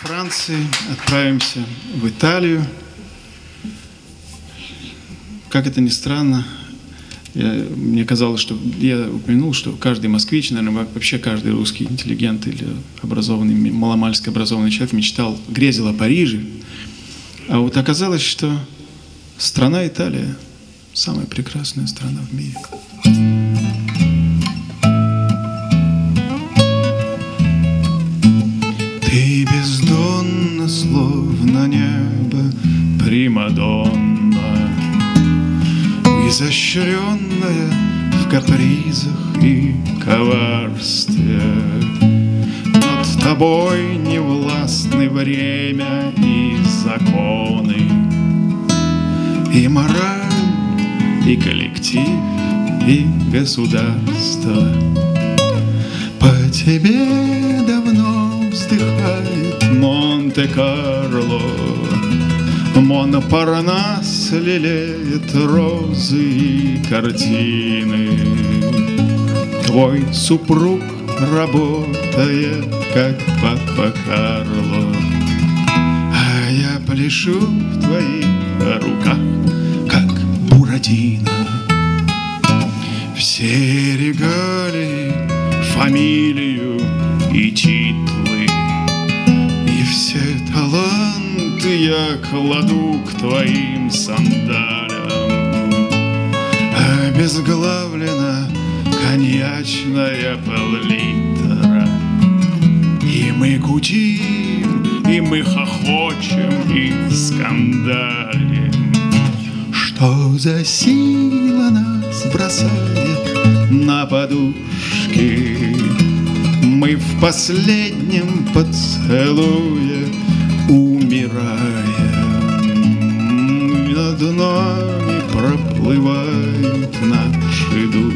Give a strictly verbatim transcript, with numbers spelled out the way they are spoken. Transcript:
Франции отправимся в Италию. Как это ни странно, я, мне казалось, что я упомянул, что каждый москвич, наверное, вообще каждый русский интеллигент или образованный, маломальски образованный человек мечтал, грезил о Париже. А вот оказалось, что страна Италия – самая прекрасная страна в мире. Ты бездонна, словно небо, примадонна, изощренная в капризах и коварстве. Над тобой не властны время и законы, и мораль, и коллектив, и государство. По тебе давно вздыхает Монте-Карло, Монпарнас лелеет розы и картины. Твой супруг работает, как папа Карло, а я пляшу в твоих руках, как Буратино. Все регалии, фамилию и титлы, и все таланты я кладу к твоим сандалям. Обезглавлена коньячная пол-литра, и мы гудим, и мы хохочем, и скандалим. Что за сила нас бросает на подушки? Мы в последнем поцелуе умираем. Над нами проплывают наши души.